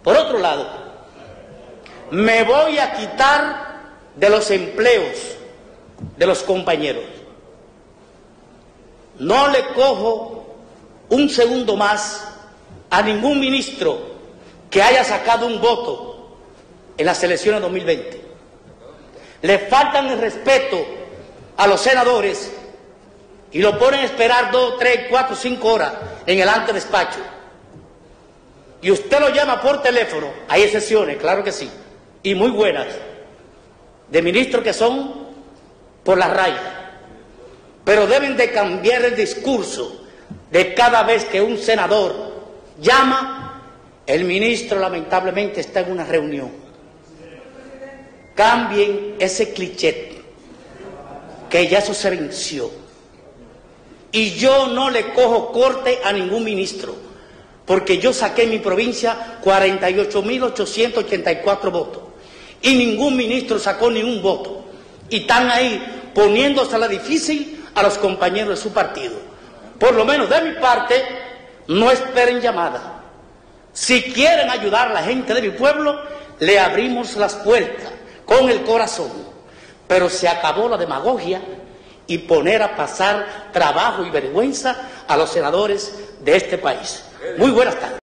Por otro lado, me voy a quitar de los empleos de los compañeros. No le cojo un segundo más a ningún ministro que haya sacado un voto en las elecciones 2020. Le faltan el respeto a los senadores y lo ponen a esperar 2, 3, 4, 5 horas en el antedespacho. Y usted lo llama por teléfono. Hay excepciones, claro que sí, y muy buenas, de ministros que son por la raya. Pero deben de cambiar el discurso de cada vez que un senador llama, el ministro lamentablemente está en una reunión. Cambien ese cliché, que ya eso se venció. Y yo no le cojo corte a ningún ministro, porque yo saqué en mi provincia 48.884 votos y ningún ministro sacó ni un voto. Y están ahí poniéndosela difícil a los compañeros de su partido. Por lo menos de mi parte, no esperen llamada. Si quieren ayudar a la gente de mi pueblo, le abrimos las puertas con el corazón. Pero se acabó la demagogia y poner a pasar trabajo y vergüenza a los senadores de este país. Muy buenas tardes.